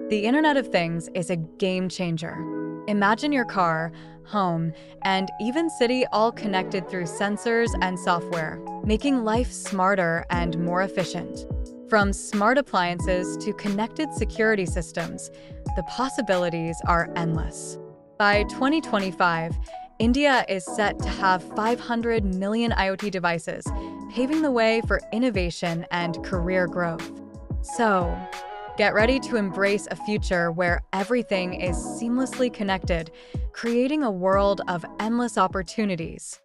The Internet of Things is a game changer. Imagine your car, home, and even city all connected through sensors and software, making life smarter and more efficient. From smart appliances to connected security systems, the possibilities are endless. By 2025, India is set to have 500 million IoT devices, paving the way for innovation and career growth. So, get ready to embrace a future where everything is seamlessly connected, creating a world of endless opportunities.